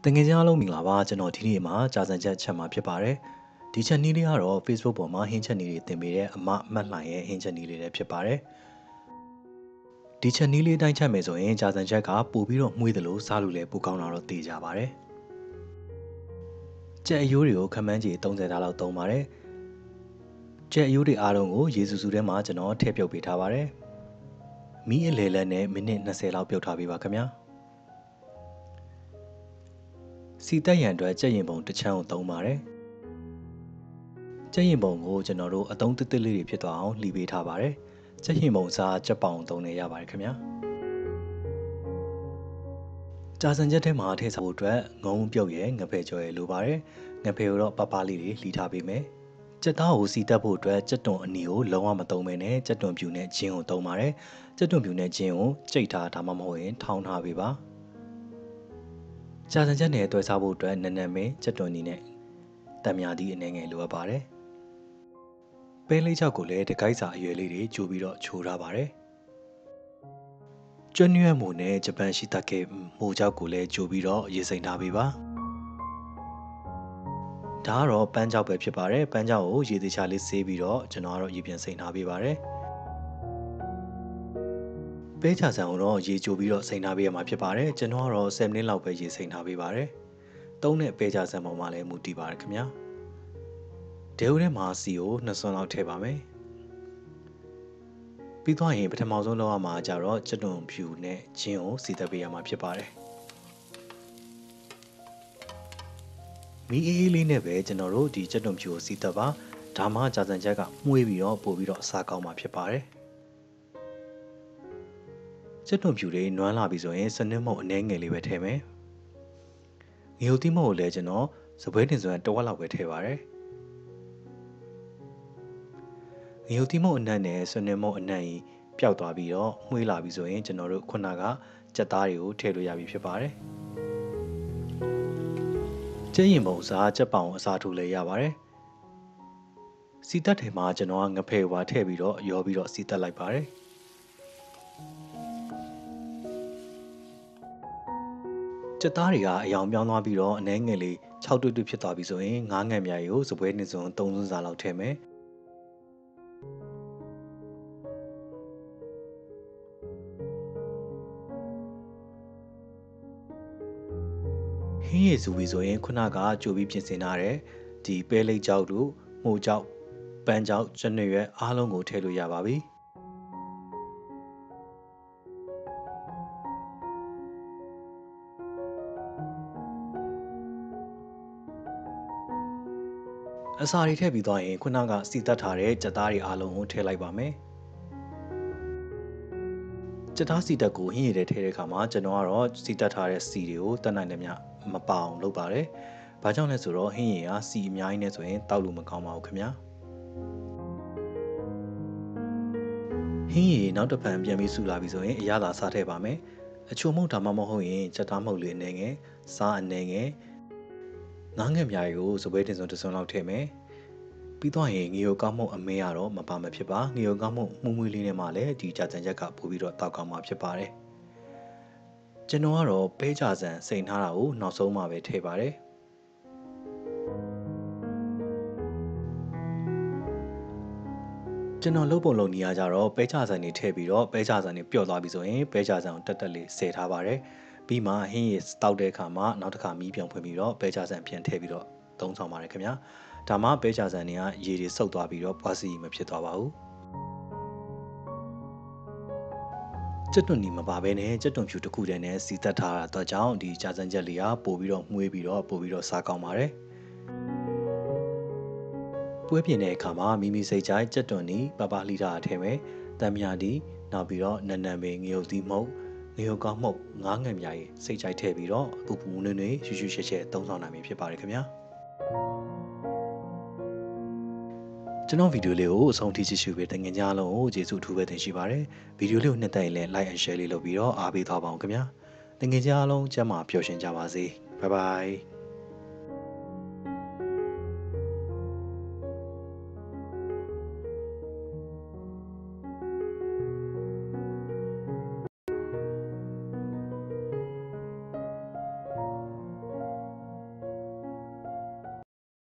တငယ်ချင်းအားလုံးမင်္ဂလာပါကျွန်တော်ဒီနေ့မှာကြာစံချက်ချက်မှာဖြစ်ပါတယ်ဒီချက်နည်းလေးကတော့ Facebook ပေါ်မှာဟင်းချက်နည်းတွေတင်ပေးတဲ့အမမှတ်လှိုင်ရဲ့ဟင်းချက်နည်းလေးတွေဖြစ်ပါတယ်ဒီချက်နည်းလေးတိုင်းချက်မယ်ဆိုရင်ကြာစံချက်ကပို့ပြီးတော့မှုေးတယ်လို့စားလို့လည်းပိုကောင်းတာတော့သိကြပါတယ်ကြက်အယိုးတွေကိုခမန်းကြီး30တာလောက်သုံးပါတယ်ကြက်အယိုးတွေအားလုံးကိုရေစူစူထဲမှာကျွန်တော်ထည့်ပြုတ်ပေးထားပါတယ်မီးအလေလက်နဲ့မိနစ်20လောက်ပြုတ်ထားပေးပါခင်ဗျာစီတက်ရန်အတွက်ကြက်ရင်ပုံတစ်ချမ်းကိုသုံးပါတယ်ကြက်ရင်ပုံကိုကျွန်တော်တို့အသုံးတစ်လေးတွေဖြစ်သွားအောင်လှီပေးထားပါတယ်ကြက်ရင်ပုံစားကြက်ပေါင်သုံးနေရပါတယ်ခင်ဗျာကြာစံချက်ထဲမှာထည့်စားဖို့အတွက်ငုံပြုတ်ရယ်ငဖယ်ကြော်ရယ်လိုပါတယ်ငဖယ်ကိုတော့ပပလေးတွေလှီထားပေးမယ်ကြက်သားကိုစီတက်ဖို့အတွက်ကြက်တွန်အနီကိုလုံးဝမသုံးဘဲနဲ့ကြက်တွန်ပြူနဲ့ဂျင်းကိုသုံးပါတယ်ကြက်တွန်ပြူနဲ့ဂျင်းကိုကြိတ်ထားဒါမှမဟုတ်ရင်ထောင်းထားပေးပါကြာစံချက်နဲ့တွဲစားဖို့အတွက်နက်နက်မဲကြက်တွန်နီနဲ့တံမြာသီးအနေငယ်လိုအပ်ပါတယ်။ပဲလေးချောက်ကိုလည်းတကိုက်စာအရွယ်လေးတွေကျိုးပြီးတော့ချိုးထားပါတယ်။ကျွန်းရွက်မိုနဲ့ဂျပန်ရှိတကေမိုချောက်ကိုလည်းကျိုးပြီးတော့ရေစိမ်ထားပေးပါ။ဒါကတော့ပန်းချောက်ပဲဖြစ်ပါတယ်။ပန်းချောက်ကိုရေသေးချာလေးဆေးပြီးတော့ကျွန်တော်ကတော့ရေပြန်စိမ်ထားပေးပါတယ်။ပဲချာဆန်ကိုတော့ရေကျိုးပြီးတော့စိမ်ထားပေးရမှာဖြစ်ပါတယ်ကျွန်တော်ကတော့10မိနစ်လောက်ပဲရေစိမ်ထားပေးပါတယ်သုံးတဲ့ပဲချာဆန်ပေါ်မှာလည်းမူတည်ပါတယ်ခင်ဗျာဒဲဦးထဲမှာစီကို2စွန်းလောက်ထည့်ပါမယ်ပြီးသွားရင်ပထမဆုံးလောက်ရမှာကြတော့ကြက်တွန်ဖြူနဲ့ချင်းကိုစီတက်ပေးရမှာဖြစ်ပါတယ်မီးအေးလေးနဲ့ပဲကျွန်တော်တို့ဒီကြက်တွန်ဖြူကိုစီတက်ပါဒါမှကြာစံချက်ကမှုေးပြီးတော့ပို့ပြီးတော့အစားကောင်းမှာဖြစ်ပါတယ်ကြက်တွန်ဖြူတွေနွမ်းလာပြီဆိုရင်စနစ်မုတ်အနှဲငယ်လေးပဲထည့်မယ်ငရုတ်သီးမုတ်ကိုလည်းကျွန်တော်စပွဲတင်စွမ်းတစ်ဝက်လောက်ပဲထည့်ပါတယ်ငရုတ်သီးမုတ်အနှံ့နဲ့စနစ်မုတ်အနှံ့ကြီးပျောက်သွားပြီးတော့မှုေးလာပြီဆိုရင်ကျွန်တော်တို့ခုနကကြက်သားတွေကိုထည့်လို့ရပြီဖြစ်ပါတယ်ကြက်ရင်ပုံစားကြက်ပောင်အစားထိုးလည်းရပါတယ်စီတက်ထဲမှာကျွန်တော်ကငဖယ်ဝါထည့်ပြီးတော့ရောပြီးတော့စီတက်လိုက်ပါတယ်ကြက်သားတွေကအယောင်ပြောင်းသွားပြီးတော့အနှဲငယ်လေး6တွတ်ဖြစ်သွားပြီဆိုရင်ငါးငံမြာရီကိုစပွဲနှစ်စုံ3စွန်းစာလောက်ထည့်မယ်ဟင်းရည်စုပြီဆိုရင်ခုနကကြိုပြီးပြင်ဆင်ထားတဲ့ဒီပဲလိပ်ကြောက်တို့မှုကြောက်ပန်းကြောက်ကျွန်းရွက်အားလုံးကိုထည့်လို့ရပါပြီအစာတွေထည့်ပြီးသွားရင်ခုနကစီတက်ထားတဲ့ကြက်သားတွေအားလုံးကိုထည့်လိုက်ပါမယ်ကြက်သားစီတက်ကိုဟင်းရည်ထဲထည့်တဲ့အခါမှာကျွန်တော်ကတော့စီတက်ထားတဲ့စီတွေကိုတက်နိုင်တယ်မြမပအောင်လုပ်ပါတယ်။ဘာကြောင့်လဲဆိုတော့ဟင်းရည်ကစီအများကြီးနဲ့ဆိုရင်တောက်လို့မကောင်းပါဘူးခင်ဗျာ။ဟင်းရည်နောက်တစ်ဖန်ပြန်ပြီးစုလာပြီဆိုရင်အရသာစားထည့်ပါမယ်။အချိုမုတ်ဒါမှမဟုတ်ရင်ကြက်သားမုတ်လေးအနေငယ်စားအနေငယ်ငါးငယ်မြားတွေကိုစပွဲတင်စုံတစ်စုံလောက်ထည့်မယ်။ပြီးတော့ရင်ငီယိုကောင်းမှုအမဲရတော့မပါမဖြစ်ပါငီယိုကောင်းမှုမှုမွေးလေးနဲ့မှလည်းဒီကြာစံချက်ကပို့ပြီးတော့တောက်ကောင်းမှာဖြစ်ပါတယ်ကျွန်တော်ကတော့ပဲကြာစံစိန်ထားတာကိုနောက်ဆုံးမှပဲထည့်ပါတယ်ကျွန်တော်လုပ်ပုံလုပ်နေရကြတော့ပဲကြာစံနေထည့်ပြီးတော့ပဲကြာစံနေပျော့သွားပြီဆိုရင်ပဲကြာစံကိုတက်တက်လေးဆယ်ထားပါတယ်ပြီးမှဟင်းရည်တောက်တဲ့အခါမှာနောက်တစ်ခါမီးပြန်ဖွင့်ပြီးတော့ပဲကြာစံပြန်ထည့်ပြီးတော့သုံးဆောင်ပါတယ်ခင်ဗျာဒါမှပဲကြာစံတွေကရေတွေဆုပ်သွားပြီးတော့ပွားစီမဖြစ်သွားပါဘူးကြက်တွန်ဒီမပါဘဲနဲ့ကြက်တွန်ဖြူတစ်ခုတည်းနဲ့စီတက်ထားတာတော့ကြောင့်ဒီကြာစံချက်လေးကပို့ပြီးတော့မှုေးပြီးတော့ပို့ပြီးတော့စားကောင်းပါတယ်ပွဲပြင်တဲ့အခါမှာမိမိစိတ်ကြိုက်ကြက်တွန်ဒီပပလှီတာထဲမယ်တံမြာဒီနောက်ပြီးတော့နန်နန်ပင်ငရုတ်သီးမုတ်ငရုတ်ကောင်းမုတ်ငါးငံမြားရေစိတ်ကြိုက်ထည့်ပြီးတော့ပူပူနွေ့နွေ့ရှူရှူရှဲရှဲသုံးဆောင်နိုင်ပြီဖြစ်ပါတယ်ခင်ဗျာကျွန်တော်ဗီဒီယိုလေးကိုအဆုံးထိကြည့်ရှုပေးတဲ့ငင်ကြားလုံးကိုကျေးဇူးအထူးပဲတင်ရှိပါတယ်ဗီဒီယိုလေးကိုနှစ်သက်ရင်လည်း like and share လေးလုပ်ပြီးတော့အားပေးသွားပါအောင်ခင်ဗျာငင်ကြားလုံးကျမ်းမာပျော်ရွှင်ကြပါစေဘိုင်ဘိုင်